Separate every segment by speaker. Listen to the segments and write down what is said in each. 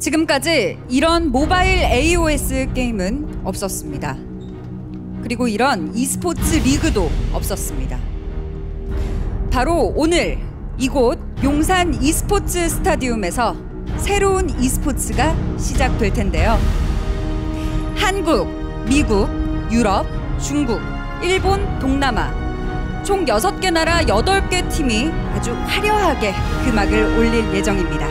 Speaker 1: 지금까지 이런 모바일 AOS 게임은 없었습니다. 그리고 이런 e스포츠 리그도 없었습니다. 바로 오늘 이곳 용산 e스포츠 스타디움에서 새로운 e스포츠가 시작될 텐데요. 한국, 미국, 유럽, 중국, 일본, 동남아 총 6개 나라 8개 팀이 아주 화려하게 금악을 올릴 예정입니다.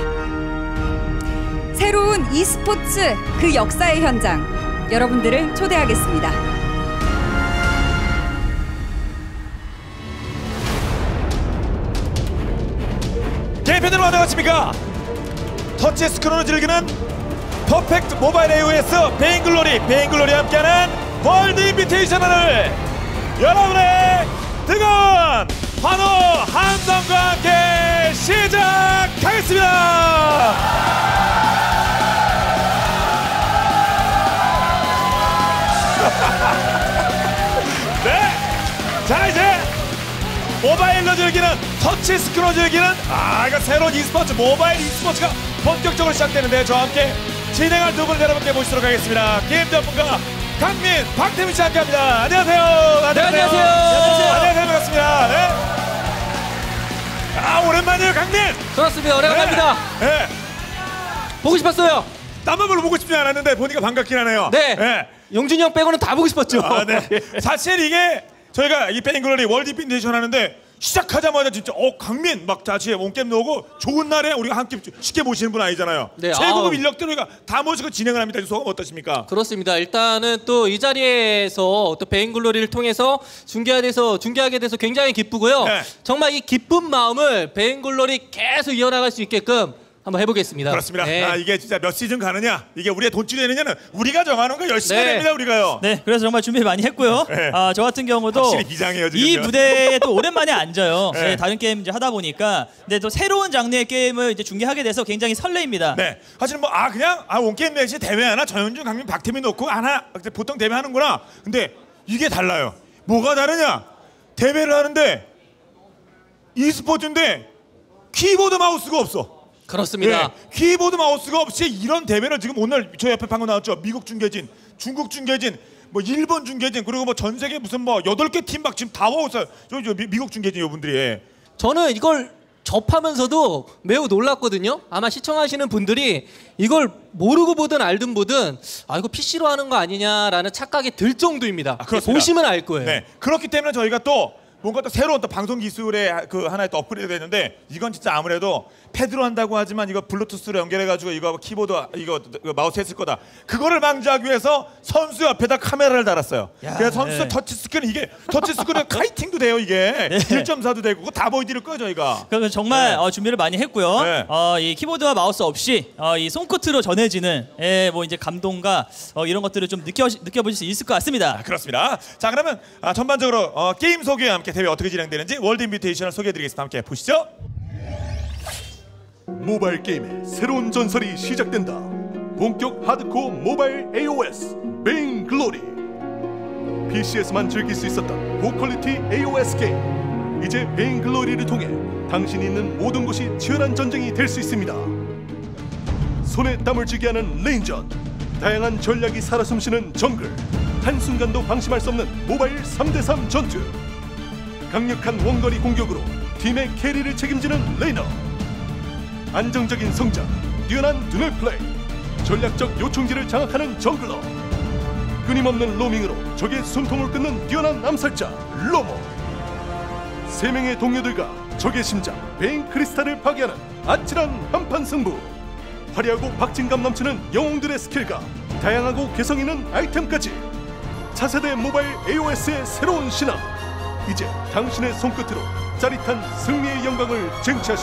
Speaker 1: 새로운 e스포츠 그 역사의 현장, 여러분들을 초대하겠습니다.
Speaker 2: 게임팬들은 안녕하십니까? 터치 스크롤을 즐기는 퍼펙트 모바일 AOS 베인글로리 함께하는 월드 인비테이셔널을 여러분의 뜨거운 환호 함성과 함께 시작하겠습니다. 네, 자 이제 모바일로 즐기는 터치 스크롤 즐기는 이거 새로운 e스포츠 모바일 e스포츠가 본격적으로 시작되는데 저와 함께 진행할 두 분을 여러분께 모시도록 하겠습니다. 게임 전문가 강민, 박태민 씨 함께합니다. 안녕하세요.
Speaker 3: 네, 안녕하세요.
Speaker 2: 안녕하세요. 반갑습니다. 네. 오랜만이에요, 강민.
Speaker 3: 좋았습니다. 오랜만입니다.
Speaker 2: 네.
Speaker 3: 보고 싶었어요.
Speaker 2: 땀만 별로 보고 싶지 않았는데 보니까 반갑긴 하네요.
Speaker 3: 네.
Speaker 2: 네.
Speaker 3: 용준이 형 빼고는 다 보고 싶었죠.
Speaker 2: 네. 사실 이게 저희가 이 베인글로리 월드 인비테이션 하는데 시작하자마자 진짜 강민 막 다시 온게임 나오고 좋은 날에 우리가 함께 쉽게 모시는 분 아니잖아요.
Speaker 3: 네,
Speaker 2: 최고급 인력들을 우리가 다 모시고 진행을 합니다. 소감 어떠십니까?
Speaker 3: 그렇습니다. 일단은 또 이 자리에서 또 베인글로리를 통해서 중계하게 돼서 굉장히 기쁘고요.
Speaker 2: 네.
Speaker 3: 정말 이 기쁜 마음을 베인글로리 계속 이어나갈 수 있게끔 한번 해보겠습니다.
Speaker 2: 그렇습니다.
Speaker 3: 네.
Speaker 2: 이게 진짜 몇 시즌 가느냐, 이게 우리의 돈줄이 되느냐는 우리가 정하는 거 열심히
Speaker 3: 네.
Speaker 2: 됩니다. 우리가요.
Speaker 4: 네, 그래서 정말 준비 많이 했고요.
Speaker 2: 네.
Speaker 4: 저 같은 경우도
Speaker 2: 확실히 비장해요, 지금요.
Speaker 4: 이 무대에 또 오랜만에 앉아요.
Speaker 2: 네.
Speaker 4: 네, 다른 게임 이제 하다 보니까, 근데 또 새로운 장르의 게임을 이제 중계하게 돼서 굉장히 설레입니다.
Speaker 2: 네. 사실 그냥 온게임 내시 대회 하나 전현준, 강민, 박태민 놓고 하나 보통 대회 하는구나. 근데 이게 달라요. 뭐가 다르냐? 대회를 하는데 e스포츠인데 키보드 마우스가 없어.
Speaker 3: 그렇습니다.
Speaker 2: 예, 키보드 마우스가 없이 이런 대회를 지금 오늘 저 옆에 방금 나왔죠. 미국 중계진, 중국 중계진, 일본 중계진, 그리고 전 세계 무슨 8개 팀 막 지금 다 와서 미국 중계진 이분들이.
Speaker 3: 저는 이걸 접하면서도 매우 놀랐거든요. 아마 시청하시는 분들이 이걸 모르고 보든 알든 보든 이거 PC로 하는 거 아니냐라는 착각이 들 정도입니다.
Speaker 2: 그렇습니다.
Speaker 3: 보시면 알 거예요.
Speaker 2: 네. 그렇기 때문에 저희가 또 뭔가 또 새로운 또 방송 기술의 그 하나의 또 업그레이드가 됐는데 이건 진짜 아무래도 패드로 한다고 하지만 이거 블루투스로 연결해가지고 이거 키보드 이거 마우스 했을 거다. 그거를 방지하기 위해서 선수 옆에다 카메라를 달았어요. 그래서 선수
Speaker 4: 네.
Speaker 2: 터치 스크린 이게 터치 스크린 카이팅도 돼요 이게.
Speaker 4: 네.
Speaker 2: 1.4도 되고 그거 다 보여드릴 거예요 저희가.
Speaker 4: 그래서 정말
Speaker 2: 네.
Speaker 4: 준비를 많이 했고요.
Speaker 2: 네.
Speaker 4: 이 키보드와 마우스 없이 이 손끝으로 전해지는 이제 감동과 이런 것들을 좀 느껴보실 수 있을 것 같습니다.
Speaker 2: 그렇습니다. 자 그러면 전반적으로 게임 소개와 함께 대회 어떻게 진행되는지 월드 인비테이션을 소개해드리겠습니다. 함께 보시죠.
Speaker 5: 모바일 게임의 새로운 전설이 시작된다. 본격 하드코어 모바일 AOS 베인글로리. PC에서만 즐길 수 있었던 고퀄리티 AOS 게임, 이제 베인글로리를 통해 당신이 있는 모든 곳이 치열한 전쟁이 될 수 있습니다. 손에 땀을 쥐게 하는 레인전, 다양한 전략이 살아 숨쉬는 정글, 한순간도 방심할 수 없는 모바일 3대3 전투, 강력한 원거리 공격으로 팀의 캐리를 책임지는 레이너, 안정적인 성장, 뛰어난 두뇌 플레이, 전략적 요충지를 장악하는 정글러, 끊임없는 로밍으로 적의 숨통을 끊는 뛰어난 암살자 로모, 3명의 동료들과 적의 심장 베인 크리스탈을 파괴하는 아찔한 한판 승부, 화려하고 박진감 넘치는 영웅들의 스킬과 다양하고 개성 있는 아이템까지, 차세대 모바일 AOS의 새로운 신화, 이제 당신의 손끝으로 짜릿한 승리의 영광을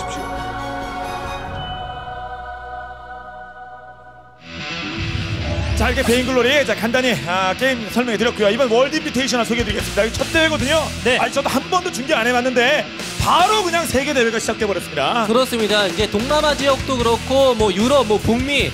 Speaker 5: 쟁취하십시오.
Speaker 2: 자, 이렇게 베인글로리 간단히 게임 설명해드렸고요. 이번 월드 인비테이셔널 소개해드리겠습니다. 이게 첫 대회거든요.
Speaker 4: 네.
Speaker 2: 아니, 저도 한 번도 중계 안 해봤는데 바로 그냥 세계 대회가 시작돼버렸습니다.
Speaker 3: 그렇습니다. 이제 동남아 지역도 그렇고 뭐 유럽, 뭐 북미,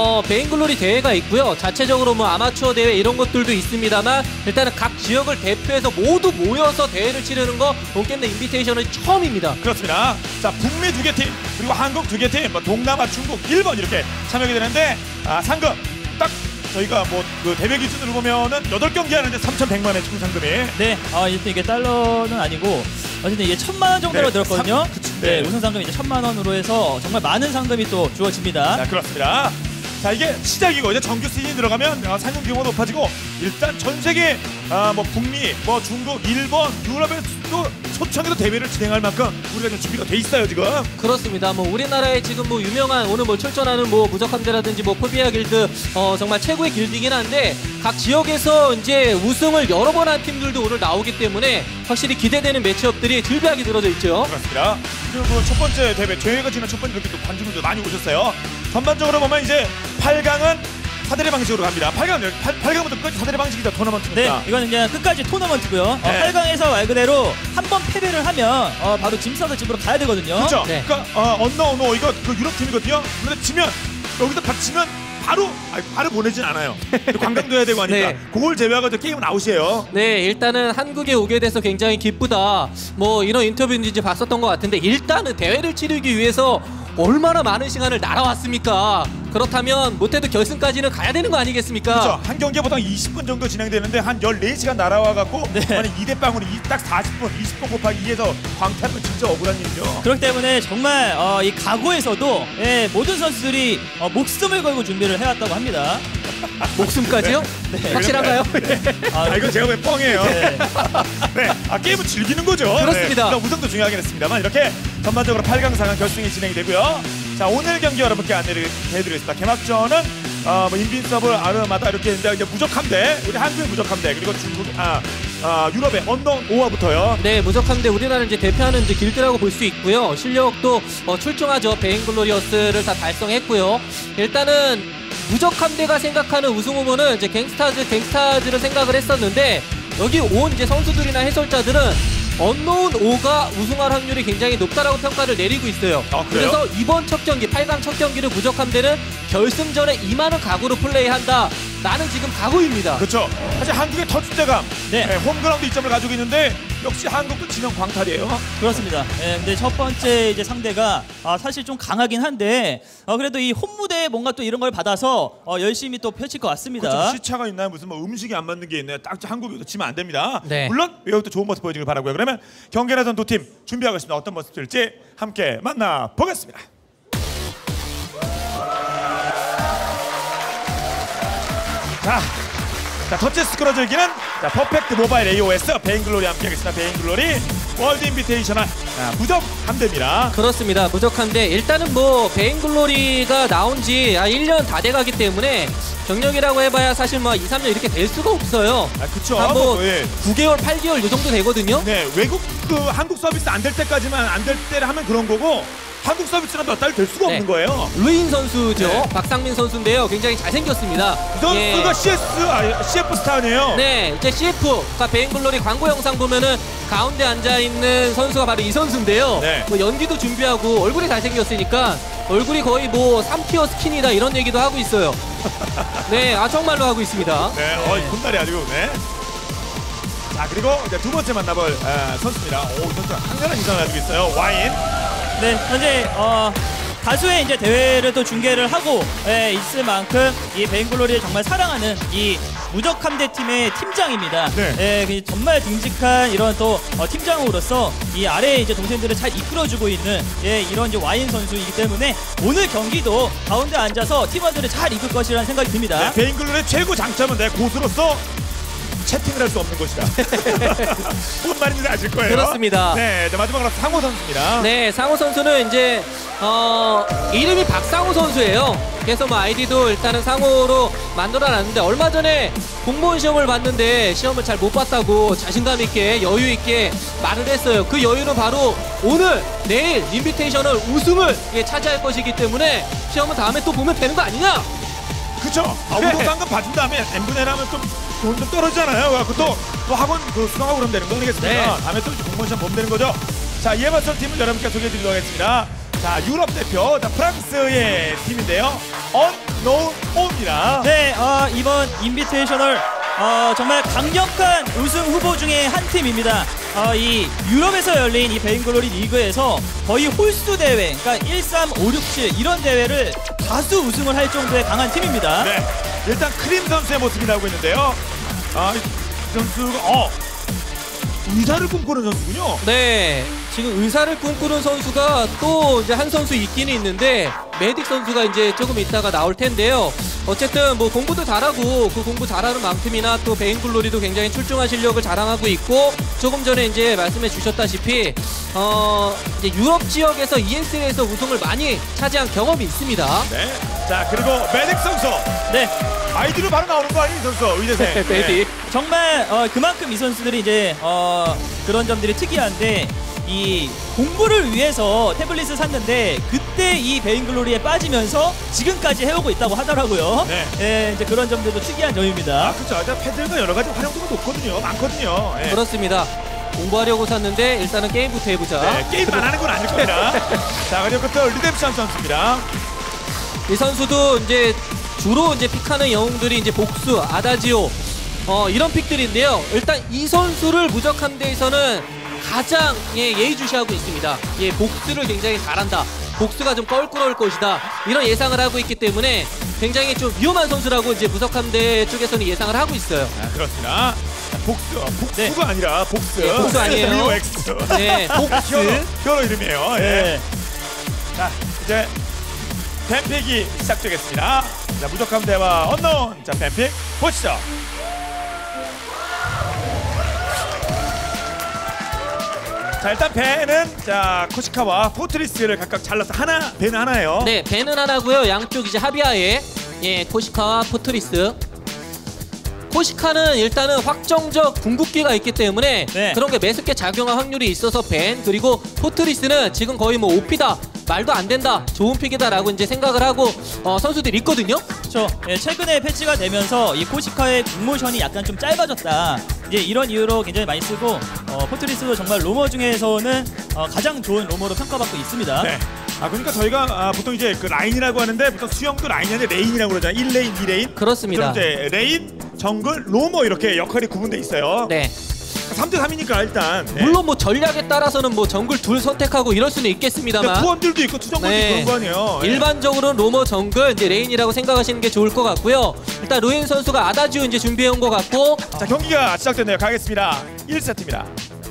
Speaker 3: 베인글로리 대회가 있고요. 자체적으로 뭐 아마추어 대회 이런 것들도 있습니다만 일단은 각 지역을 대표해서 모두 모여서 대회를 치르는 거 온게임내 인비테이셔널이 처음입니다.
Speaker 2: 그렇습니다. 자, 북미 2개 팀 그리고 한국 2개 팀, 뭐 동남아, 중국, 일본 이렇게 참여하게 되는데 상금 딱 저희가 뭐 그 대회 기준으로 보면은 8경기 하는데 3,100만 원의 총 상금이.
Speaker 4: 네, 일단 이게 달러는 아니고 어쨌든 이게 1,000만 원 정도로 들었거든요.
Speaker 2: 네.
Speaker 4: 우승 상금이 이제 1,000만 원으로 해서 정말 많은 상금이 또 주어집니다.
Speaker 2: 자, 그렇습니다. 자, 이게 시작이고 이제 정규 시즌이 들어가면 상금 규모가 높아지고 일단 전 세계 뭐 북미, 뭐 중국, 일본, 유럽에도 초청에도 대회를 진행할 만큼 우리가 좀 준비가 돼 있어요 지금.
Speaker 3: 그렇습니다. 뭐 우리나라에 지금 뭐 유명한 오늘 뭐 출전하는 뭐 무적함대라든지 뭐 포비아 길드 정말 최고의 길드이긴 한데 각 지역에서 이제 우승을 여러 번 한 팀들도 오늘 나오기 때문에 확실히 기대되는 매치업들이 질비하게 늘어져 있죠.
Speaker 2: 그렇습니다. 그리고 첫 번째 대회가 지난 첫 번째 이렇게 또 관중들도 많이 오셨어요. 전반적으로 보면 이제 8강은 사대리 방식으로 갑니다. 8강부터 끝까지 사대리 방식이다. 토너먼트니까.
Speaker 4: 네, 이거는 그냥 끝까지 토너먼트고요.
Speaker 2: 네.
Speaker 4: 8강에서 말 그대로 한 번 패배를 하면 바로 짐 싸서 집으로 가야 되거든요.
Speaker 2: 그렇죠.
Speaker 3: 네.
Speaker 2: 그러니까 언노 이거 그 유럽 팀이거든요. 그런데 지면 여기서 다치면 바로 보내진 않아요. 관광도 해야 되고 하니까
Speaker 3: 네.
Speaker 2: 그걸 제외하고 게임은 아웃이에요.
Speaker 3: 네, 일단은 한국에 오게 돼서 굉장히 기쁘다. 뭐 이런 인터뷰인지 이제 봤었던 것 같은데 일단은 대회를 치르기 위해서 얼마나 많은 시간을 날아왔습니까? 그렇다면 못해도 결승까지는 가야 되는 거 아니겠습니까?
Speaker 2: 그렇죠. 한 경기에 보통 20분 정도 진행되는데 한 14시간 날아와갖고 만약 2대 빵으로 딱 40분, 20분 곱하기 2에서 광탈하면 진짜 억울한 일이죠.
Speaker 4: 그렇기 때문에 정말 이 각오에서도 모든 선수들이 목숨을 걸고 준비를 해왔다고 합니다.
Speaker 3: 목숨까지요?
Speaker 4: 네.
Speaker 3: 확실한가요?
Speaker 2: 이건 제가 보기엔 뻥이에요.
Speaker 4: 네.
Speaker 2: 네, 게임은 즐기는 거죠.
Speaker 3: 그렇습니다.
Speaker 2: 네. 우승도 중요하긴 했습니다만 이렇게 전반적으로 8강, 4강 결승이 진행이 되고요. 자, 오늘 경기 여러분께 안내를 해드리겠습니다. 개막전은 뭐 인빈서블, 아르마다 이렇게 있는데 이제 무적함대, 우리 한국의 무적함대 그리고 중국, 유럽의 언동 5화부터요.
Speaker 3: 네, 무적함대 우리나라를 이제 대표하는 이제 길드라고 볼 수 있고요. 실력도 출중하죠. 베인글로리어스를 다 달성했고요. 일단은 무적함대가 생각하는 우승 후보는 이제 갱스타즈를 생각을 했었는데 여기 온 이제 선수들이나 해설자들은 언노운 5가 우승할 확률이 굉장히 높다라고 평가를 내리고 있어요.
Speaker 2: 그래요?
Speaker 3: 그래서 이번 첫 경기, 8강 첫 경기를 무적함대는 결승전에 임하는 각오로 플레이한다. 나는 지금 각오입니다.
Speaker 2: 그렇죠. 사실 한국의 터줏대감,
Speaker 4: 네.
Speaker 2: 홈그라운드 이점을 가지고 있는데 역시 한국도 지명 광탈이에요.
Speaker 4: 그렇습니다. 근데 첫 번째 이제 상대가 사실 좀 강하긴 한데 그래도 이 홈 무대에 뭔가 또 이런 걸 받아서 열심히 또 펼칠 것 같습니다.
Speaker 2: 그렇죠. 시차가 있나요? 무슨 뭐 음식이 안 맞는 게 있나요? 딱 한국에도 지면 안 됩니다.
Speaker 3: 네.
Speaker 2: 물론 여기도 좋은 모습 보여주길 바라고요. 그러면 경기라전 두 팀 준비하고 있습니다. 어떤 모습일지 함께 만나보겠습니다. 자, 터치 스크롤 즐기는 퍼펙트 모바일 AOS 베인글로리 함께하겠습니다. 베인글로리 월드 인비테이셔널 무적 함대입니다.
Speaker 3: 그렇습니다. 무적함대 일단은 뭐 베인글로리가 나온 지 1년 다 돼가기 때문에 경력이라고 해봐야 사실 뭐 2, 3년 이렇게 될 수가 없어요.
Speaker 2: 그쵸.
Speaker 3: 뭐
Speaker 2: 예.
Speaker 3: 9개월, 8개월 요 정도 되거든요.
Speaker 2: 네, 외국 한국 서비스 안 될 때까지만 안 될 때를 하면 그런 거고 한국 서비스는 몇 달 될 수가
Speaker 3: 네.
Speaker 2: 없는 거예요.
Speaker 3: 루인 선수죠.
Speaker 2: 네.
Speaker 3: 박상민 선수인데요. 굉장히 잘생겼습니다.
Speaker 2: 선수가 CF 스타 아니에요?
Speaker 3: 네, 이제 CF가 베인글로리 광고 영상 보면은 가운데 앉아 있는 선수가 바로 이 선수인데요.
Speaker 2: 네.
Speaker 3: 뭐 연기도 준비하고 얼굴이 잘생겼으니까 얼굴이 거의 뭐 3티어 스킨이다 이런 얘기도 하고 있어요. 네, 정말로 하고 있습니다.
Speaker 2: 네, 본날이 아니고, 네. 자, 그리고 이제 두 번째 만나볼 선수입니다. 이 선수가 강렬한 인상을 가지고 있어요. 와인.
Speaker 4: 네, 현재 다수의 이제 대회를 또 중계를 하고 있을 만큼 이 베인글로리를 정말 사랑하는 이 무적함대 팀의 팀장입니다.
Speaker 2: 네.
Speaker 4: 정말 듬직한 이런 또 팀장으로서 이 아래에 이제 동생들을 잘 이끌어주고 있는 이런 이제 와인 선수이기 때문에 오늘 경기도 가운데 앉아서 팀원들을 잘 이끌 것이라는 생각이 듭니다.
Speaker 2: 네, 베인글로리의 최고 장점은 내 고수로서 채팅을 할 수 없는 것이다. 무슨 말인지 아실 거예요.
Speaker 3: 그렇습니다.
Speaker 2: 네, 마지막으로 상호 선수입니다.
Speaker 3: 네, 상호 선수는 이제 이름이 박상호 선수예요. 그래서 뭐 아이디도 일단은 상호로 만들어놨는데 얼마 전에 공무원 시험을 봤는데 시험을 잘 못 봤다고 자신감 있게 여유 있게 말을 했어요. 그 여유는 바로 오늘 내일 인비테이셔널 우승을 차지할 것이기 때문에 시험은 다음에 또 보면 되는 거 아니냐?
Speaker 2: 그쵸. 우도상금 받은 다음에 n분의 1 하면 돈 좀 떨어지잖아요. 그것도 또 학원 수강하고 그러면 되는 거 아니겠습니까?
Speaker 3: 네.
Speaker 2: 다음에 또 공무원 시험 보면 되는 거죠. 자, 이에 맞선 팀을 여러분께 소개해드리도록 하겠습니다. 자, 유럽 대표, 자, 프랑스의 팀인데요. 언노운입니다.
Speaker 4: 네, 이번 인비테이셔널 정말 강력한 우승 후보 중에 한 팀입니다. 이 유럽에서 열린 이 베인글로리 리그에서 거의 홀수 대회, 그러니까 1, 3, 5, 6, 7 이런 대회를 다수 우승을 할 정도의 강한 팀입니다.
Speaker 2: 네, 일단 크림 선수의 모습이 나오고 있는데요. 이 선수가 의사를 꿈꾸는 선수군요.
Speaker 3: 네, 지금 의사를 꿈꾸는 선수가 또 이제 한 선수 있기는 있는데 메딕 선수가 이제 조금 있다가 나올 텐데요. 어쨌든 뭐 공부도 잘하고 그 공부 잘하는 만큼이나 또 베인글로리도 굉장히 출중한 실력을 자랑하고 있고 조금 전에 이제 말씀해 주셨다시피 이제 유럽 지역에서 ESL에서 우승을 많이 차지한 경험이 있습니다.
Speaker 2: 네, 자 그리고 메딕 선수.
Speaker 4: 네.
Speaker 2: 아이디로 바로 나오는 거 아니에요, 이 선수? 의대생.
Speaker 3: 메딕.
Speaker 4: 정말 그만큼 이 선수들이 이제 그런 점들이 특이한데 이 공부를 위해서 태블릿을 샀는데 그때 이 베인글로리에 빠지면서 지금까지 해오고 있다고 하더라고요.
Speaker 2: 네.
Speaker 4: 예, 이제 그런 점들도 특이한 점입니다.
Speaker 2: 그렇죠. 패들과 여러 가지 활용도가 높거든요. 많거든요. 예.
Speaker 3: 그렇습니다. 공부하려고 샀는데 일단은 게임부터 해보자.
Speaker 2: 네, 게임만 하는 건 아닐 겁니다. 자, 그리고 또 리뎀션 선수입니다.
Speaker 3: 이 선수도 이제 주로 이제 픽하는 영웅들이 이제 복수, 아다지오 이런 픽들인데요. 일단 이 선수를 무적한 데에서는 가장 예의주시하고 있습니다. 복수를 굉장히 잘한다. 복수가 좀 껄끄러울 것이다. 이런 예상을 하고 있기 때문에 굉장히 좀 위험한 선수라고 이제 무적함대 쪽에서는 예상을 하고 있어요.
Speaker 2: 그렇습니다. 복수가
Speaker 4: 네.
Speaker 2: 아니라 복수.
Speaker 3: 네, 복수 아니에요.
Speaker 2: WX.
Speaker 3: 네, 복수.
Speaker 2: 히어로 이름이에요. 예.
Speaker 4: 네.
Speaker 2: 자, 이제 뱀픽이 시작되겠습니다. 자, 무적함대와 언노운. 자, 뱀픽 보시죠. 자, 일단 배는 자 코시카와 포트리스를 각각 잘라서 배는 하나예요.
Speaker 3: 네, 배는 하나고요. 양쪽 이제 합의하에 코시카와 포트리스. 코시카는 일단은 확정적 궁극기가 있기 때문에
Speaker 4: 네.
Speaker 3: 그런 게 매섭게 작용할 확률이 있어서 벤, 그리고 포트리스는 지금 거의 뭐 오피다, 말도 안 된다, 좋은 픽이다라고 이제 생각을 하고 선수들이 있거든요.
Speaker 4: 그렇죠. 예, 최근에 패치가 되면서 이 코시카의 궁모션이 약간 좀 짧아졌다. 이제 이런 이유로 굉장히 많이 쓰고 포트리스도 정말 로머 중에서는 가장 좋은 로머로 평가받고 있습니다.
Speaker 2: 네. 그러니까 저희가 보통 이제 그 라인이라고 하는데 보통 수영도 라인이 아니라 레인이라고 그러잖아요. 1레인, 2레인.
Speaker 3: 그렇습니다.
Speaker 2: 그럼 이제 레인, 정글, 로머 이렇게 역할이 구분돼 있어요.
Speaker 3: 네.
Speaker 2: 3대 3이니까 일단. 네.
Speaker 3: 물론 뭐 전략에 따라서는 뭐 정글 둘 선택하고 이럴 수는 있겠습니다만
Speaker 2: 투원들도 있고 투정글도 있고 그런 거 아니에요. 예.
Speaker 3: 일반적으로는 로머 정글 이제 레인이라고 생각하시는 게 좋을 것 같고요. 일단 루인 선수가 아다지오 이제 준비해 온 것 같고
Speaker 2: 자, 경기가 시작됐네요. 가겠습니다. 1세트입니다.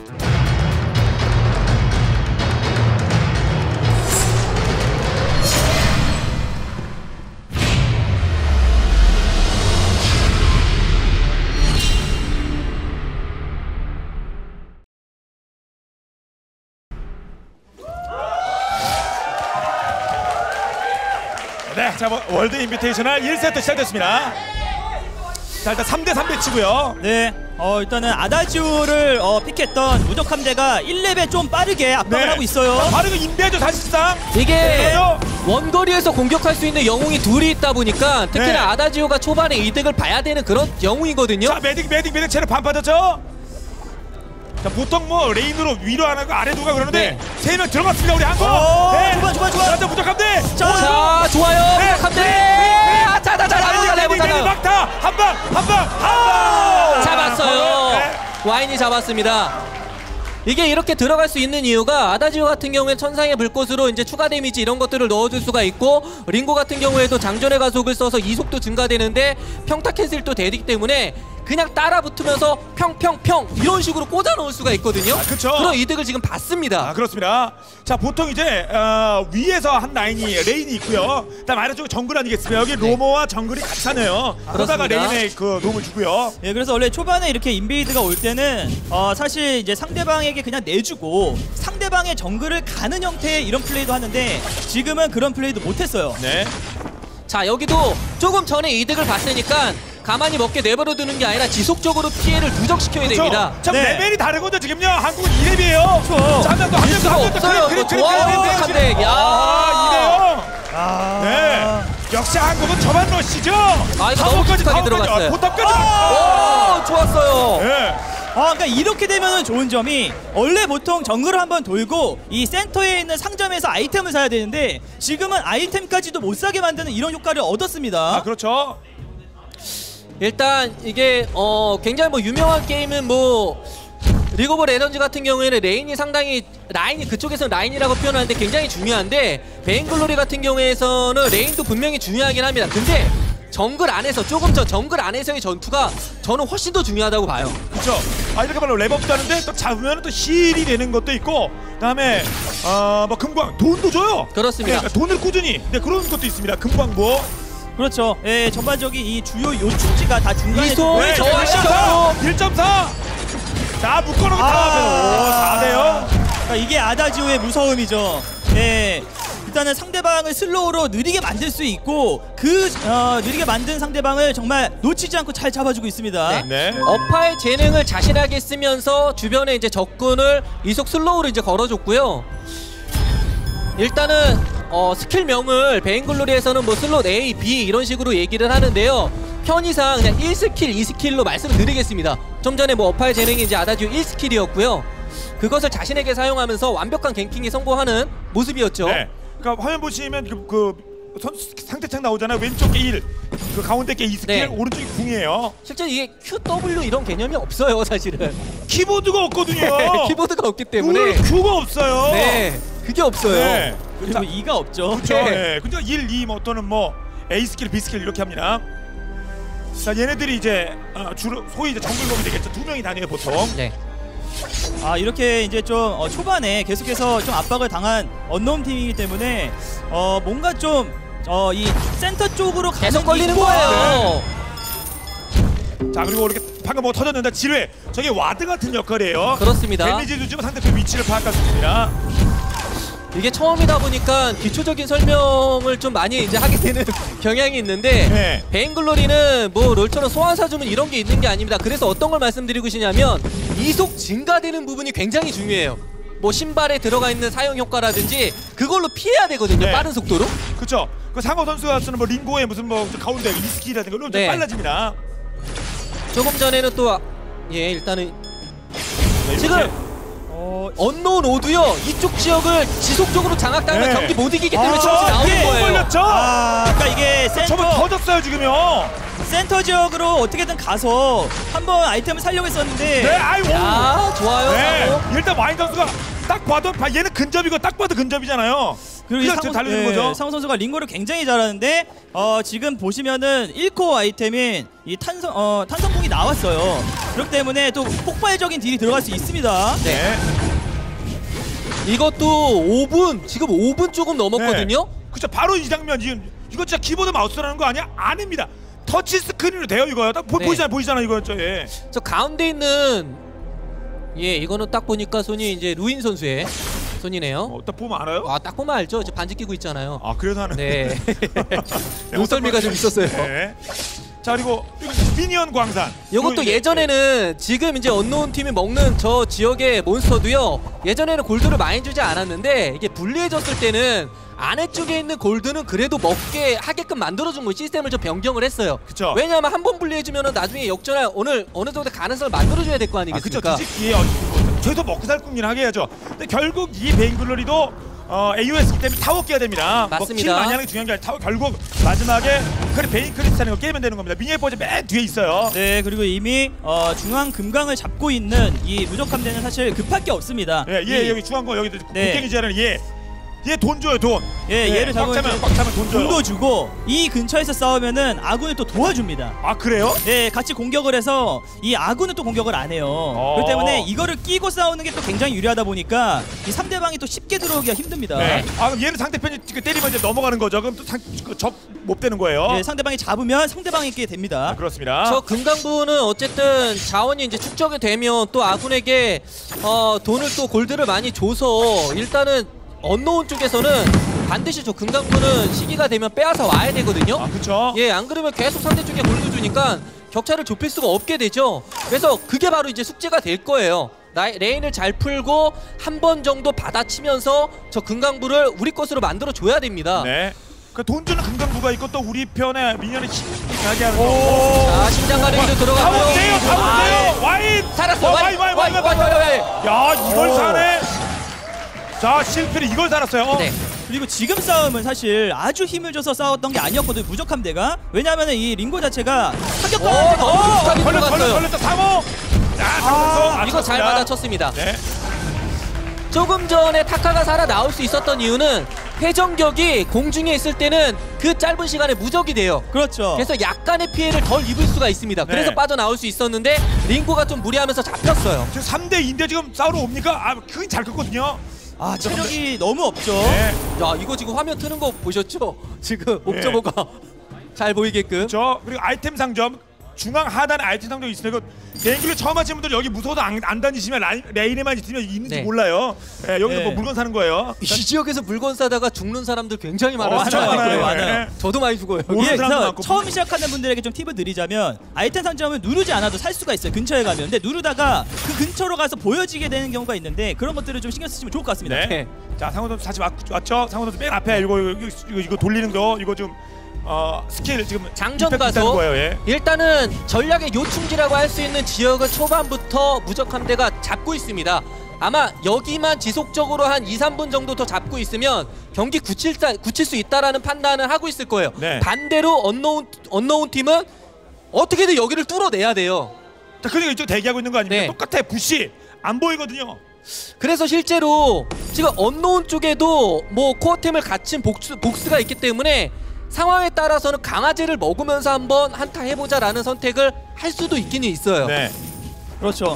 Speaker 2: 네, 자, 월드 인비테이셔널 1세트 시작됐습니다. 자, 일단 3대3 배치고요.
Speaker 4: 네, 일단은 아다지오를 픽했던 무적함대가 1렙에 좀 빠르게 압박을 하고 있어요.
Speaker 2: 바로 인베죠 사실상.
Speaker 3: 이게
Speaker 2: 인베죠.
Speaker 3: 원거리에서 공격할 수 있는 영웅이 둘이 있다 보니까 특히나
Speaker 2: 네.
Speaker 3: 아다지오가 초반에 이득을 봐야 되는 그런 영웅이거든요.
Speaker 2: 자, 메딕 체력 반 빠졌죠? 자, 보통 뭐 레인으로 위로 안 하고 아래 누가 그러는데 세 명 들어갔습니다. 우리 한국.
Speaker 4: 좋아.
Speaker 2: 자, 무적함대.
Speaker 3: 자, 좋아요.
Speaker 2: 네.
Speaker 3: 무적함대. 자자자
Speaker 2: 막타 한방
Speaker 3: 잡았어요.
Speaker 2: 네.
Speaker 3: 와인이 잡았습니다. 이게 이렇게 들어갈 수 있는 이유가 아다지오 같은 경우에 천상의 불꽃으로 이제 추가 데미지 이런 것들을 넣어줄 수가 있고 링고 같은 경우에도 장전의 가속을 써서 이속도 증가되는데 평타 캔슬도 되기 때문에 그냥 따라 붙으면서 평평평 이런 식으로 꽂아 넣을 수가 있거든요.
Speaker 2: 그쵸.
Speaker 3: 그런 이득을 지금 받습니다.
Speaker 2: 그렇습니다. 자, 보통 이제 위에서 한 라인이 레인이 있고요. 그다음 아래쪽에 정글 아니겠습니까? 여기 로머와 정글이 같이 하네요. 그러다가
Speaker 3: 그렇습니다.
Speaker 2: 레인의 그 놈을 주고요.
Speaker 4: 예, 그래서 원래 초반에 이렇게 인베이드가 올 때는 사실 이제 상대방에게 그냥 내주고 상대방의 정글을 가는 형태의 이런 플레이도 하는데 지금은 그런 플레이도 못했어요.
Speaker 2: 네.
Speaker 3: 자, 여기도 조금 전에 이득을 봤으니까 가만히 먹게 내버려 두는 게 아니라 지속적으로 피해를 누적시켜야 됩니다.
Speaker 2: 참
Speaker 4: 네.
Speaker 2: 레벨이 다르거든요. 지금요. 한국은 2렙이에요.
Speaker 4: 그렇죠.
Speaker 2: 자, 한 명 더,
Speaker 3: 수가 없어요. 뭐 좋아요. 야.
Speaker 2: 이래요. 네. 야, 역시 한국은 저만 러시죠.
Speaker 3: 이거 너무 깊숙하게 들어갔어요.
Speaker 2: 포탑까지.
Speaker 3: 오, 좋았어요.
Speaker 2: 예.
Speaker 4: 그러니까 이렇게 되면은 좋은 점이 원래 보통 정글을 한번 돌고 이 센터에 있는 상점에서 아이템을 사야 되는데 지금은 아이템까지도 못 사게 만드는 이런 효과를 얻었습니다.
Speaker 2: 아 그렇죠.
Speaker 3: 일단 이게 굉장히 뭐 유명한 게임은 뭐 리그 오브 레전드 같은 경우에는 레인이 상당히 라인이 그쪽에서는 라인이라고 표현하는데 굉장히 중요한데 베인글로리 같은 경우에서는 레인도 분명히 중요하긴 합니다. 근데 정글 안에서 조금 전 정글 안에서의 전투가 저는 훨씬 더 중요하다고 봐요.
Speaker 2: 그렇죠. 이렇게 말로 랩업도 하는데 또 잡으면 또 힐이 되는 것도 있고 그다음에 뭐 금광 돈도 줘요.
Speaker 3: 그렇습니다.
Speaker 2: 그러니까 돈을 꾸준히 그런 것도 있습니다. 금광부.
Speaker 4: 그렇죠. 예, 전반적인 이 주요 요충지가 다 중간에
Speaker 3: 이소
Speaker 2: 네,
Speaker 3: 저하시죠.
Speaker 2: 1.4. 자 묶어놓고 다 4대요.
Speaker 4: 그러니까 이게 아다지오의 무서움이죠. 예. 일단은 상대방을 슬로우로 느리게 만들 수 있고 느리게 만든 상대방을 정말 놓치지 않고 잘 잡아주고 있습니다.
Speaker 2: 네.
Speaker 3: 어파의 재능을 자신하게 쓰면서 주변에 이제 적군을 이속 슬로우로 이제 걸어줬고요. 일단은 스킬명을 베인글로리에서는 뭐 슬롯 A, B 이런 식으로 얘기를 하는데요. 편의상 그냥 1스킬, 2스킬로 말씀을 드리겠습니다. 좀 전에 뭐 어파의 재능이 이제 아다지오 1스킬이었고요. 그것을 자신에게 사용하면서 완벽한 갱킹에 성공하는 모습이었죠.
Speaker 2: 네. 그러니까 화면 보시면 선수 상대창 나오잖아요. 왼쪽에 1, 가운데게 2스킬,
Speaker 3: 네.
Speaker 2: 오른쪽이 궁이에요.
Speaker 3: 실제 이게 QW 이런 개념이 없어요, 사실은.
Speaker 2: 키보드가 없거든요.
Speaker 3: 키보드가 없기 때문에.
Speaker 2: 오늘 큐가 없어요.
Speaker 3: 네, 그게 없어요.
Speaker 2: 네.
Speaker 4: 그리고
Speaker 2: 자,
Speaker 4: 2가 없죠.
Speaker 2: 그렇죠.
Speaker 3: 네.
Speaker 2: 네. 근데 1, 2 뭐 또는 뭐 A 스킬, B 스킬 이렇게 합니다. 자, 얘네들이 이제 주로 소위 이제 정글bom이 되겠죠. 2명이 다녀요 보통.
Speaker 3: 네.
Speaker 4: 이렇게 이제 좀 초반에 계속해서 좀 압박을 당한 언노운 팀이기 때문에 뭔가 좀 이 센터 쪽으로 가는
Speaker 3: 계속 걸리는
Speaker 4: 이 스코어.
Speaker 3: 거예요.
Speaker 2: 자, 그리고 이렇게 방금 뭐 터졌는데 지뢰. 저게 와드 같은 역할이에요.
Speaker 3: 그렇습니다.
Speaker 2: 데미지 주지만 상대편 위치를 파악할 수 있습니다.
Speaker 3: 이게 처음이다 보니까 기초적인 설명을 좀 많이 이제 하게 되는 경향이 있는데
Speaker 2: 네.
Speaker 3: 베인글로리는 뭐 롤처럼 소환사 주문 이런 게 있는 게 아닙니다. 그래서 어떤 걸 말씀드리고 싶냐면 이속 증가되는 부분이 굉장히 중요해요. 뭐 신발에 들어가 있는 사용 효과라든지 그걸로 피해야 되거든요.
Speaker 2: 네.
Speaker 3: 빠른 속도로.
Speaker 2: 그렇죠. 그 상호 선수가 쓰는 뭐 링고의 무슨 뭐 가운데 이스킬이라든가 이런 좀
Speaker 3: 네.
Speaker 2: 빨라집니다.
Speaker 3: 조금 전에는 또 일단은
Speaker 2: 네,
Speaker 3: 지금
Speaker 2: 이렇게.
Speaker 3: 언노운 오도요. 이쪽 지역을 지속적으로 장악당하면
Speaker 2: 네.
Speaker 3: 경기 못 이기기 때문에 처음에
Speaker 2: 아,
Speaker 3: 나오는
Speaker 2: 예,
Speaker 3: 거예요.
Speaker 2: 걸렸죠.
Speaker 4: 그러니까 이게
Speaker 2: 저번 터졌어요 지금요.
Speaker 4: 센터 지역으로 어떻게든 가서 한번 아이템을 살려고 했었는데
Speaker 2: 네, 아이고.
Speaker 3: 야, 좋아요.
Speaker 2: 네,
Speaker 3: 하고.
Speaker 2: 일단 와인 선수가 딱 봐도 얘는 근접이고 딱 봐도 근접이잖아요. 그냥 지금 달리는 거죠.
Speaker 4: 상호 선수가 링고를 굉장히 잘하는데 지금 보시면은 1코어 아이템인 이 탄성봉이 나왔어요. 그렇기 때문에 또 폭발적인 딜이 들어갈 수 있습니다.
Speaker 2: 네.
Speaker 3: 이것도 5분, 지금 5분 조금 넘었거든요.
Speaker 2: 그렇죠. 바로 이 장면 이거 진짜 키보드 마우스라는 거 아니야? 아닙니다. 터치 스크린으로 돼요 이거요. 딱
Speaker 3: 네.
Speaker 2: 보이잖아요 이거 예.
Speaker 3: 저 가운데 있는 이거는 딱 보니까 손이 이제 루인 선수의 손이네요.
Speaker 2: 딱 보면 알아요?
Speaker 3: 딱 보면 알죠. 저 반지 끼고 있잖아요.
Speaker 2: 아 그래서 하는.
Speaker 3: 네. 눈썰미가 좀 있었어요.
Speaker 2: 네. 자 그리고 미니언 광산.
Speaker 3: 이것도 예전에는 지금 이제 언노운 팀이 먹는 저 지역의 몬스터도요. 예전에는 골드를 많이 주지 않았는데 이게 불리해졌을 때는 아래쪽에 있는 골드는 그래도 먹게 하게끔 만들어준 거 시스템을 좀 변경을 했어요.
Speaker 2: 그쵸.
Speaker 3: 왜냐하면 한 번 불리해주면은 나중에 역전할 어느 정도 가능성을 만들어줘야 될 거 아니겠습니까?
Speaker 2: 그렇죠. 뒤집기에 최소 먹고 살 꿈이나 하게 해야죠. 근데 결국 이 베인글로리도 AOS기 때문에 타워 깨야 됩니다.
Speaker 3: 맞습니다.
Speaker 2: 뭐 킬 많이 하는 게 중요한 게 아니라 타워 결국 마지막에 베인 크리스타는 거 깨면 되는 겁니다. 미니의 버즈 맨 뒤에 있어요.
Speaker 4: 네, 그리고 이미 중앙 금강을 잡고 있는 이 무적함대는 사실 급할 게 없습니다.
Speaker 2: 예, 여기 중앙 거 여기
Speaker 4: 네.
Speaker 2: 곡괭이 지하는 얘 돈 줘요 돈.
Speaker 4: 얘를
Speaker 2: 꽉
Speaker 4: 잡으면
Speaker 2: 차면 돈 줘요.
Speaker 4: 돈도 주고 이 근처에서 싸우면은 아군을 또 도와줍니다.
Speaker 2: 아 그래요?
Speaker 4: 네, 같이 공격을 해서 이 아군은 또 공격을 안 해요. 그렇기 때문에 이거를 끼고 싸우는 게 또 굉장히 유리하다 보니까 이 상대방이 또 쉽게 들어오기가 힘듭니다.
Speaker 2: 네. 그럼 얘는 상대편이 때리면 이제 넘어가는 거죠. 그럼 또 적 못 되는 거예요.
Speaker 4: 네, 상대방이 잡으면 상대방에게 됩니다.
Speaker 2: 그렇습니다.
Speaker 3: 저 금강부는 어쨌든 자원이 이제 축적이 되면 또 아군에게 돈을 또 골드를 많이 줘서 일단은 언노운 쪽에서는 반드시 저 금강부는 시기가 되면 빼앗아 와야 되거든요.
Speaker 2: 그렇죠.
Speaker 3: 안 그러면 계속 상대 쪽에 골드 주니까 격차를 좁힐 수가 없게 되죠. 그래서 그게 바로 이제 숙제가 될 거예요. 레인을 잘 풀고 한 번 정도 받아치면서 저 금강부를 우리 것으로 만들어 줘야 됩니다.
Speaker 2: 네. 그 돈 주는 금강부가 있고 또 우리 편에 미니언이 힘나게 하는 거.
Speaker 3: 자, 심장 가능이도 들어가고요.
Speaker 2: 가운데요, 가운데요. 와인.
Speaker 3: 살았어.
Speaker 2: 와인. 야, 이걸 사네. 자, 실패를 이걸 살았어요.
Speaker 3: 네.
Speaker 4: 그리고 지금 싸움은 사실 아주 힘을 줘서 싸웠던 게 아니었거든요. 무적함대가. 왜냐하면 이 링고 자체가 타격감이
Speaker 3: 너무 비슷하게 들어갔어요.
Speaker 2: 걸렸다. 상호. 자,
Speaker 3: 이거 잘 받아쳤습니다.
Speaker 2: 네.
Speaker 3: 조금 전에 타카가 살아 나올 수 있었던 이유는 회전격이 공중에 있을 때는 그 짧은 시간에 무적이 돼요.
Speaker 4: 그렇죠.
Speaker 3: 그래서 약간의 피해를 덜 입을 수가 있습니다. 그래서
Speaker 2: 네.
Speaker 3: 빠져나올 수 있었는데 링고가 좀 무리하면서 잡혔어요.
Speaker 2: 지금 3대2인데 지금 싸우러 옵니까? 아, 그게 잘 컸거든요.
Speaker 4: 아, 체력이 너무 없죠.
Speaker 2: 네.
Speaker 3: 야, 이거 지금 화면 트는 거 보셨죠? 지금 옵저버가 잘 보이게끔.
Speaker 2: 그리고 아이템 상점 중앙 하단 아이템 상점 있으면 이거 개인기를 처음 하시는 분들 여기 무서워서 안 다니시면 레인에만 있으면 있는지
Speaker 3: 네.
Speaker 2: 몰라요. 네, 여기서
Speaker 4: 네.
Speaker 2: 뭐 물건 사는 거예요.
Speaker 3: 이 지역에서 물건 사다가 죽는 사람들 굉장히 많아요.
Speaker 2: 엄청 많아요.
Speaker 4: 많아요.
Speaker 2: 네.
Speaker 3: 저도 많이 죽어요.
Speaker 2: 모르는
Speaker 4: 예,
Speaker 2: 사람도
Speaker 4: 그래서
Speaker 2: 많고.
Speaker 4: 처음 시작하는 분들에게 좀 팁을 드리자면 아이템 상점을 누르지 않아도 살 수가 있어요. 근처에 가면. 근데 누르다가 그 근처로 가서 보여지게 되는 경우가 있는데 그런 것들을 좀 신경 쓰시면 좋을 것 같습니다.
Speaker 2: 네.
Speaker 3: 네.
Speaker 2: 자, 상호 선수 다시 왔죠? 상호 선수 맨 앞에 이거 돌리는 거 이거 좀 스킬 지금
Speaker 3: 장전
Speaker 2: 이펙트 있다는
Speaker 3: 가서
Speaker 2: 거예요. 예.
Speaker 3: 일단은 전략의 요충지라고 할 수 있는 지역을 초반부터 무적함대가 잡고 있습니다. 아마 여기만 지속적으로 한 2-3분 정도 더 잡고 있으면 경기 굳힐 수 있다라는 판단을 하고 있을 거예요.
Speaker 2: 네.
Speaker 3: 반대로 언노운 팀은 어떻게든 여기를 뚫어내야 돼요.
Speaker 2: 자, 그러니까 이쪽 대기하고 있는 거 아닙니까?
Speaker 3: 네.
Speaker 2: 똑같아. 부시 안 보이거든요.
Speaker 3: 그래서 실제로 지금 언노운 쪽에도 뭐 코어템을 갖춘 복스가 있기 때문에 상황에 따라서는 강아지를 먹으면서 한번 한타 해보자라는 선택을 할 수도 있긴 있어요.
Speaker 2: 네.
Speaker 4: 그렇죠.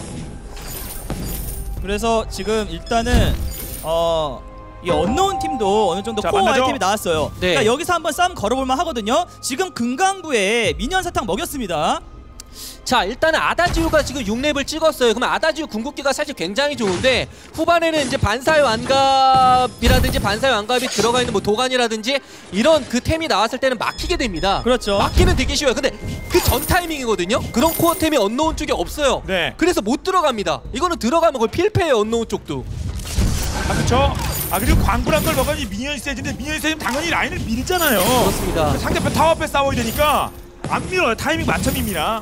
Speaker 4: 그래서 지금 일단은 이 언노운 팀도 어느 정도
Speaker 2: 자,
Speaker 4: 코어
Speaker 2: 만나죠?
Speaker 4: 아이템이 나왔어요.
Speaker 3: 네.
Speaker 4: 그러니까 여기서 한번 싸움 걸어볼만 하거든요. 지금 금강부에 미니언 사탕 먹였습니다.
Speaker 3: 자, 일단은 아다지우가 지금 6렙을 찍었어요. 그러면 아다지우 궁극기가 사실 굉장히 좋은데 후반에는 이제 반사의 완갑이라든지 반사의 완갑이 들어가 있는 뭐 도관이라든지 이런 그 템이 나왔을 때는 막히게 됩니다.
Speaker 4: 그렇죠.
Speaker 3: 막히는 되게 쉬워요. 근데 그 전 타이밍이거든요. 그런 코어템이 언노운 쪽에 없어요.
Speaker 2: 네.
Speaker 3: 그래서 못 들어갑니다. 이거는 들어가면 거의 필패예요. 언노운 쪽도.
Speaker 2: 아, 그렇죠. 아, 그리고 광불한 걸 먹어야지 미니언이 세지는데 미니언이 세지면 당연히 라인을 밀잖아요.
Speaker 3: 그렇습니다.
Speaker 2: 상대편 타워 앞에 싸워야 되니까 안 밀어요. 타이밍 맞춰입니다.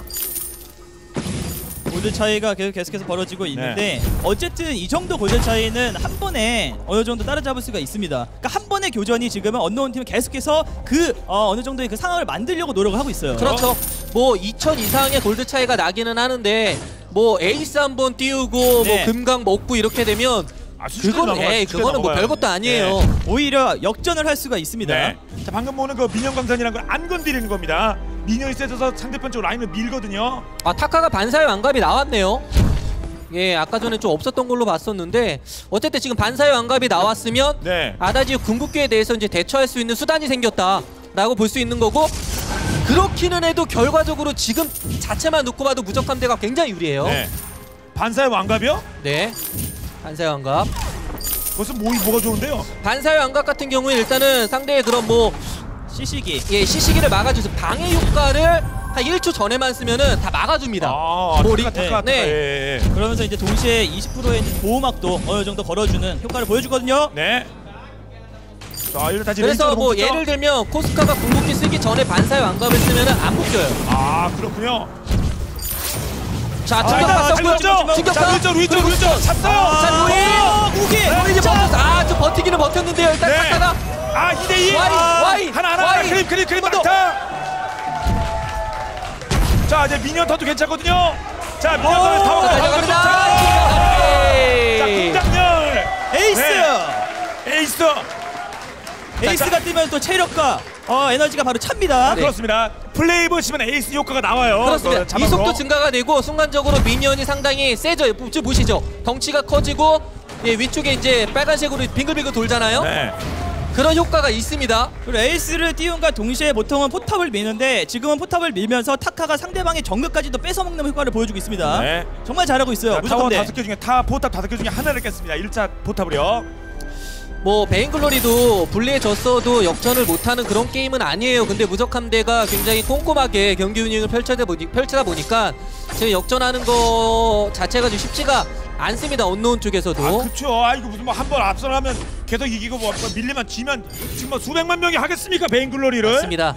Speaker 4: 골드 차이가 계속해서 벌어지고 있는데
Speaker 2: 네.
Speaker 4: 어쨌든 이 정도 골드 차이는 한 번에 어느 정도 따라잡을 수가 있습니다. 그러니까 한 번의 교전이 지금은 언노운 팀은 계속해서 어느 정도의 그 상황을 만들려고 노력을 하고 있어요.
Speaker 3: 그렇죠. 뭐 2000 이상의 골드 차이가 나기는 하는데 뭐 에이스 한번 띄우고
Speaker 4: 네.
Speaker 3: 뭐 금강 먹고 이렇게 되면 그거는 뭐 별것도 아니에요.
Speaker 2: 네.
Speaker 4: 오히려 역전을 할 수가 있습니다.
Speaker 2: 네. 자, 방금 보는 그 미니언 광산이라는 걸 안 건드리는 겁니다. 미니언이 세져서 상대편 쪽 라인을 밀거든요.
Speaker 3: 아, 타카가 반사의 완갑이 나왔네요. 예, 아까 전에 좀 없었던 걸로 봤었는데 어쨌든 지금 반사의 완갑이 나왔으면
Speaker 2: 네.
Speaker 3: 아다지우 궁극기에 대해서 이제 대처할 수 있는 수단이 생겼다라고 볼 수 있는 거고, 그렇기는 해도 결과적으로 지금 자체만 놓고 봐도 무적함대가 굉장히 유리해요.
Speaker 2: 네. 반사의 왕갑이요?
Speaker 3: 네, 반사의 완갑.
Speaker 2: 그것은 뭐가 좋은데요?
Speaker 3: 반사의 완갑 같은 경우에 일단은 상대의 그런 뭐
Speaker 4: 시시기.
Speaker 3: 예, 시시기를 막아줘서 방해 효과를 한 1초 전에만 쓰면은 다 막아줍니다.
Speaker 2: 아,
Speaker 3: 뭐
Speaker 2: 타카.
Speaker 3: 네.
Speaker 2: 예.
Speaker 4: 그러면서 이제 동시에 20%의 보호막도 어느 정도 걸어주는 효과를 보여주거든요.
Speaker 2: 네. 자, 이를 다시
Speaker 3: 그래서 뭐 예를 들면 코스카가 궁극기 쓰기 전에 반사의 완갑을 쓰면은 안 묶여요.
Speaker 2: 아, 그렇군요.
Speaker 3: 자,
Speaker 2: 자,
Speaker 3: 충격 봤었고요.
Speaker 2: 자,
Speaker 3: 충격파.
Speaker 2: 위쪽 찼어요.
Speaker 3: 자, 루인.
Speaker 4: 무기.
Speaker 3: 루인이 버텼어. 아, 좀 버티기는 버텼는데요. 일단
Speaker 2: 네.
Speaker 3: 타카가.
Speaker 2: 아, 2대2.
Speaker 3: 와이.
Speaker 2: 하나. 크림 막타. 자, 이제 미니언 턴도 괜찮거든요. 자, 미니언 턴 타워
Speaker 3: 달려갑니다.
Speaker 2: 자, 공장열.
Speaker 4: 에이스.
Speaker 2: 네.
Speaker 4: 에이스가 뜨면 또 체력과 에너지가 바로 찹니다.
Speaker 3: 네.
Speaker 2: 그렇습니다. 플레이 보시면 에이스 효과가 나와요.
Speaker 3: 그렇습니다.
Speaker 2: 잡아서.
Speaker 3: 이속도 증가가 되고 순간적으로 미니언이 상당히 세져요. 보시죠. 덩치가 커지고 예, 위쪽에 이제 빨간색으로 빙글빙글 돌잖아요.
Speaker 2: 네.
Speaker 3: 그런 효과가 있습니다.
Speaker 4: 그리고 에이스를 띄운과 동시에 보통은 포탑을 미는데 지금은 포탑을 밀면서 타카가 상대방의 정글까지도 뺏어먹는 효과를 보여주고 있습니다.
Speaker 2: 네.
Speaker 4: 정말 잘하고 있어요.
Speaker 2: 자, 타워
Speaker 4: 무조건
Speaker 2: 5개 중에 포탑 5개 중에 하나를 깼습니다. 1차 포탑을요.
Speaker 3: 뭐 베인글로리도 불리해졌어도 역전을 못하는 그런 게임은 아니에요. 근데 무적함대가 굉장히 꼼꼼하게 경기 운영을 펼치다 보니까 지금 역전하는 거 자체가 좀 쉽지가 안 씁니다. 언노운 쪽에서도.
Speaker 2: 그렇죠. 이거 무슨 뭐 한 번 앞서나면 계속 이기고 뭐 밀리면 지면 지금 뭐 수백만 명이 하겠습니까? 베인글로리를.
Speaker 3: 맞습니다.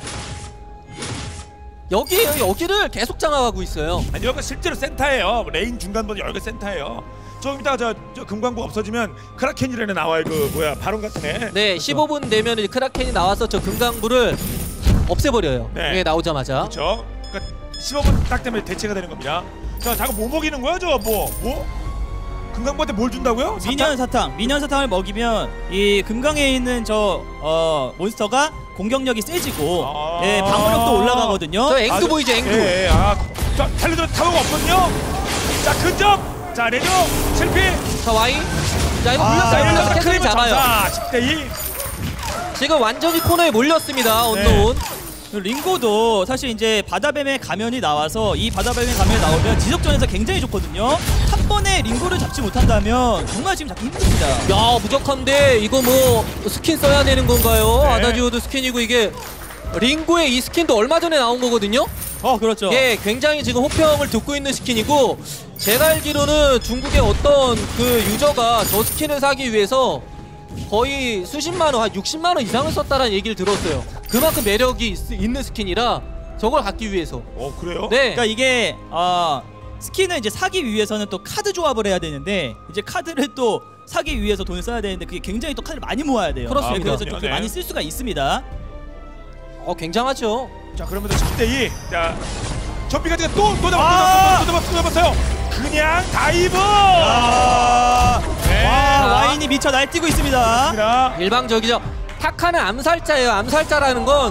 Speaker 3: 여기를 계속 장악하고 있어요.
Speaker 2: 아니 여기가 실제로 센터예요. 레인 중간보다 여기가 센터예요. 조금 이따가 저 금광부 없어지면 크라켄이라는 나와요. 그 뭐야 바론 같은 애.
Speaker 3: 네, 15분 되면 이제 크라켄이 나와서 저 금강부를 없애버려요.
Speaker 2: 네.
Speaker 3: 나오자마자.
Speaker 2: 그렇죠. 그러니까 15분 딱 되면 대체가 되는 겁니다. 자, 자꾸 뭐 먹이는 거야, 저거 뭐? 금강부한테 뭘 준다고요?
Speaker 4: 미니언 사탕을 먹이면 이 금강에 있는 저 몬스터가 공격력이 세지고 예, 방어력도 올라가거든요.
Speaker 3: 저 앵두 보이죠, 앵두.
Speaker 2: 예, 자, 달려들 타워가 없거든요. 자, 근접. 자, 레디오 실패.
Speaker 3: 자, 와이. 자, 이거 물렸어요. 캐슬이 잡아요.
Speaker 2: 자, 10대2.
Speaker 3: 지금 완전히 코너에 몰렸습니다. 언노운.
Speaker 4: 링고도 사실 이제 바다뱀의 가면이 나와서 이 바다뱀의 가면이 나오면 지속전에서 굉장히 좋거든요. 한 번에 링고를 잡지 못한다면 정말 지금 잡기 힘듭니다.
Speaker 3: 야, 무적한데 이거 뭐 스킨 써야 되는 건가요?
Speaker 2: 네.
Speaker 3: 아다지오도 스킨이고 이게 링고의 이 스킨도 얼마 전에 나온 거거든요?
Speaker 4: 그렇죠.
Speaker 3: 예, 굉장히 지금 호평을 듣고 있는 스킨이고 제가 알기로는 중국의 어떤 그 유저가 저 스킨을 사기 위해서 거의 수십만 원, 한 60만 원 이상을 썼다라는 얘기를 들었어요. 그만큼 매력이 있는 스킨이라 저걸 갖기 위해서.
Speaker 2: 그래요?
Speaker 3: 네.
Speaker 4: 그러니까 이게 스킨을 이제 사기 위해서는 또 카드 조합을 해야 되는데 이제 카드를 또 사기 위해서 돈을 써야 되는데 그게 굉장히 또 카드를 많이 모아야 돼요.
Speaker 3: 그렇습니다.
Speaker 4: 그래서 좀
Speaker 2: 네.
Speaker 4: 많이 쓸 수가 있습니다.
Speaker 3: 굉장하죠.
Speaker 2: 자, 그러면 10대2. 자, 좀비가 지금 또 잡았어요. 그냥 다이브. 네.
Speaker 4: 와인이 미쳐 날뛰고 있습니다.
Speaker 3: 일방적이죠. 타카는 암살자예요. 암살자라는 건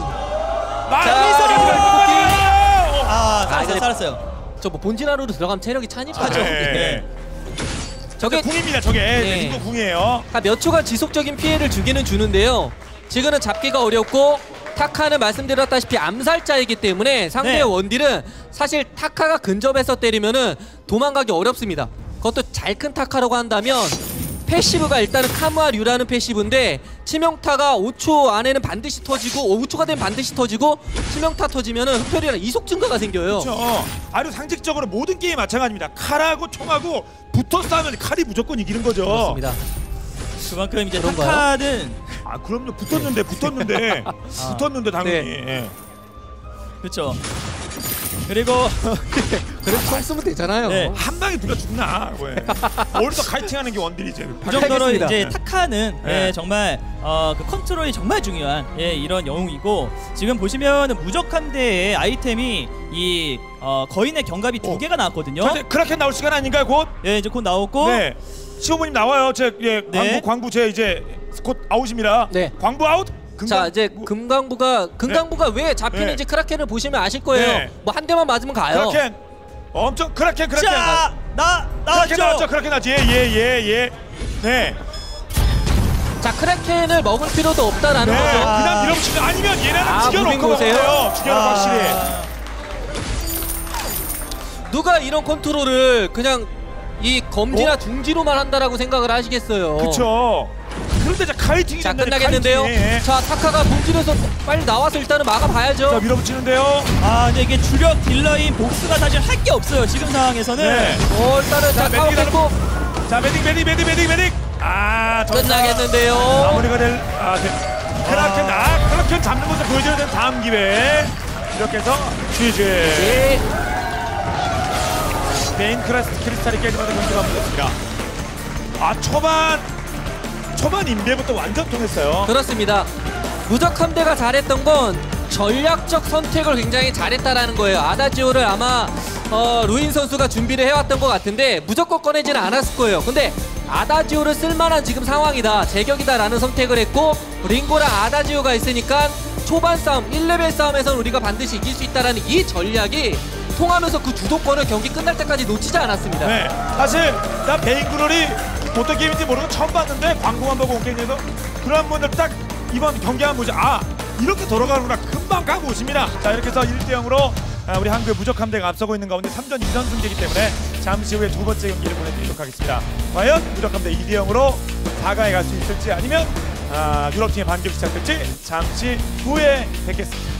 Speaker 4: 살았어요.
Speaker 3: 저 뭐 본진하루로 들어가면 체력이 차니까.
Speaker 2: 네.
Speaker 3: 저게
Speaker 2: 궁입니다. 저게
Speaker 3: 네.
Speaker 2: 링고 궁이에요.
Speaker 3: 몇 초간 지속적인 피해를 주기는 주는데요. 지금은 잡기가 어렵고 타카는 말씀드렸다시피 암살자이기 때문에 상대의
Speaker 4: 네.
Speaker 3: 원딜은 사실 타카가 근접해서 때리면은 도망가기 어렵습니다. 그것도 잘 큰 타카라고 한다면 패시브가 일단은 카무아류라는 패시브인데 치명타가 5초 안에는 반드시 터지고 5초가 되면 반드시 터지고 치명타 터지면은 흡혈이랑 이속 증가가 생겨요.
Speaker 2: 그렇죠. 아주 상식적으로 모든 게임 마찬가지입니다. 칼하고 총하고 붙어 싸우면 칼이 무조건 이기는 거죠.
Speaker 3: 그렇습니다.
Speaker 4: 그만큼 이제
Speaker 3: 그런가요?
Speaker 4: 타카는
Speaker 2: 그럼요. 붙었는데 붙었는데 당연히.
Speaker 3: 네.
Speaker 4: 그렇죠. 그리고
Speaker 3: 그래도 총 쓰면 되잖아요.
Speaker 4: 네.
Speaker 2: 한 방에 누가 죽나? 왜? 어디서 카이팅하는 게 원딜이지.
Speaker 4: 그 정도로
Speaker 3: 알겠습니다.
Speaker 4: 이제
Speaker 2: 네.
Speaker 4: 타카는
Speaker 2: 네.
Speaker 4: 정말 그 컨트롤이 정말 중요한 이런 영웅이고 지금 보시면은 무적함대의 아이템이 이 거인의 경갑이 2개가 나왔거든요.
Speaker 2: 자, 이제 크라켄 나올 시간 아닌가요, 곧?
Speaker 4: 예, 이제 곧 나오고
Speaker 2: 네. 시호모님 나와요.
Speaker 4: 네.
Speaker 2: 광부 제 이제 곧 아웃입니다.
Speaker 3: 네.
Speaker 2: 광부 아웃.
Speaker 3: 자, 이제 금강부가 왜 잡히는지
Speaker 2: 네.
Speaker 3: 크라켄을 보시면 아실 거예요.
Speaker 2: 네.
Speaker 3: 뭐 한 대만 맞으면 가요.
Speaker 2: 크라켄. 엄청 크라켄.
Speaker 4: 자,
Speaker 2: 크라켄 나왔죠.
Speaker 4: 나왔죠.
Speaker 2: 크라켄 나왔지. 예. 네.
Speaker 3: 자, 크라켄을 먹을 필요도 없다라는
Speaker 2: 네.
Speaker 3: 거죠.
Speaker 2: 그냥 밀어붙이면 아니면 얘네는
Speaker 3: 무빙
Speaker 2: 죽여놓고
Speaker 3: 보세요.
Speaker 2: 먹어요. 죽여놓고 확실히.
Speaker 3: 누가 이런 컨트롤을 그냥 이 검지나 둥지로만 한다라고 생각을 하시겠어요.
Speaker 2: 그쵸. 그런데 이제 카이팅이
Speaker 3: 자,
Speaker 2: 된다니,
Speaker 3: 끝나겠는데요.
Speaker 2: 카이팅이.
Speaker 3: 자, 타카가 둥지에서 빨리 나와서 일단은
Speaker 2: 자,
Speaker 3: 막아봐야죠.
Speaker 2: 밀어붙이는데요.
Speaker 4: 근데 이게 주력 딜러인 복스가 사실 할 게 없어요. 지금 상황에서는.
Speaker 2: 네.
Speaker 3: 일단은 자, 타워
Speaker 2: 메딕이
Speaker 3: 뺏고
Speaker 2: 자, 메딕.
Speaker 3: 끝나겠는데요.
Speaker 2: 마무리가 될 크라켄 잡는 모습 보여줘야 되는 다음 기회. 이렇게 해서 GG.
Speaker 3: 예.
Speaker 2: 메인 크리스탈이 깨지면서 경기가 마무리됐습니다. 초반 인베부터 완전 통했어요.
Speaker 3: 그렇습니다. 무적함대가 잘했던 건 전략적 선택을 굉장히 잘했다라는 거예요. 아다지오를 아마 루인 선수가 준비를 해왔던 것 같은데 무조건 꺼내지는 않았을 거예요. 근데 아다지오를 쓸만한 지금 상황이다, 제격이다라는 선택을 했고 링고랑 아다지오가 있으니까 초반 싸움, 1레벨 싸움에서는 우리가 반드시 이길 수 있다라는 이 전략이 통하면서 그 주도권을 경기 끝날 때까지 놓치지 않았습니다.
Speaker 2: 네, 사실 나 베인글로리 어떤 게임인지 모르고 처음 봤는데 광고만 보고 온 게임에서 그런 분들 딱 이번 경기만 보죠. 이렇게 돌아가는구나. 금방 가고 오십니다. 자, 이렇게 해서 1대0으로 우리 한국의 무적함대가 앞서고 있는 가운데 3전 2선승제이기 때문에 잠시 후에 두 번째 경기를 보내드리도록 하겠습니다. 과연 무적함대 2대0으로 4강에 갈 수 있을지 아니면 유럽팀의 반격이 시작될지 잠시 후에 뵙겠습니다.